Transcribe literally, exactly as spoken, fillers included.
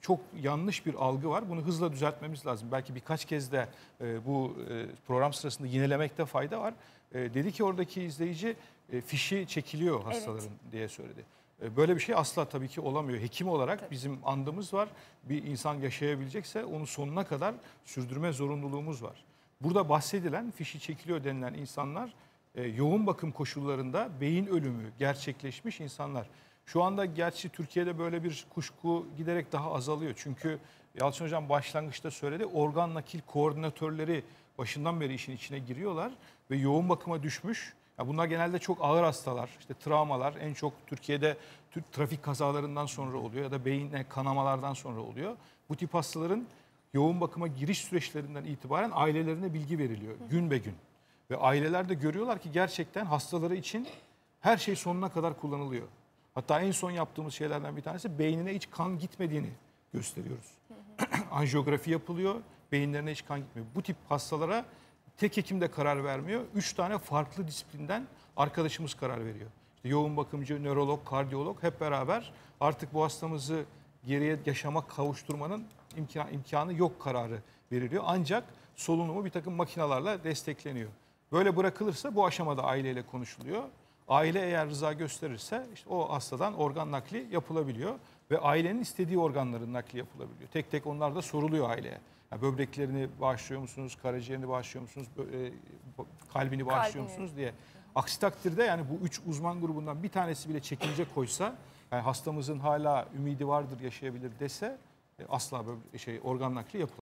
çok yanlış bir algı var. Bunu hızla düzeltmemiz lazım. Belki birkaç kez de e, bu e, program sırasında yinelemekte fayda var. E, dedi ki oradaki izleyici e, fişi çekiliyor hastaların evet. diye söyledi. E, böyle bir şey asla tabii ki olamıyor. Hekim olarak tabii. bizim andımız var. Bir insan yaşayabilecekse onu sonuna kadar sürdürme zorunluluğumuz var. Burada bahsedilen fişi çekiliyor denilen insanlar e, yoğun bakım koşullarında beyin ölümü gerçekleşmiş insanlar. Şu anda gerçi Türkiye'de böyle bir kuşku giderek daha azalıyor. Çünkü Yalçın Hocam başlangıçta söyledi, organ nakil koordinatörleri başından beri işin içine giriyorlar ve yoğun bakıma düşmüş. Ya bunlar genelde çok ağır hastalar, işte travmalar en çok Türkiye'de trafik kazalarından sonra oluyor ya da beyin kanamalardan sonra oluyor. Bu tip hastaların yoğun bakıma giriş süreçlerinden itibaren ailelerine bilgi veriliyor gün be gün. Ve aileler de görüyorlar ki gerçekten hastaları için her şey sonuna kadar kullanılıyor. Hatta en son yaptığımız şeylerden bir tanesi beynine hiç kan gitmediğini gösteriyoruz. Hı hı. Anjiyografi yapılıyor, beyinlerine hiç kan gitmiyor. Bu tip hastalara tek hekim de karar vermiyor. Üç tane farklı disiplinden arkadaşımız karar veriyor. İşte yoğun bakımcı, nörolog, kardiyolog hep beraber artık bu hastamızı geriye yaşama kavuşturmanın imkan, imkanı yok kararı veriliyor. Ancak solunumu bir takım makinalarla destekleniyor. Böyle bırakılırsa bu aşamada aileyle konuşuluyor. Aile eğer rıza gösterirse işte o hastadan organ nakli yapılabiliyor ve ailenin istediği organların nakli yapılabiliyor. Tek tek onlar da soruluyor aileye. Yani böbreklerini bağışlıyor musunuz, karaciğerini bağışlıyor musunuz, kalbini bağışlıyor musunuz diye. Aksi takdirde yani bu üç uzman grubundan bir tanesi bile çekince koysa, yani hastamızın hala ümidi vardır, yaşayabilir dese asla böyle şey organ nakli yapılamaz.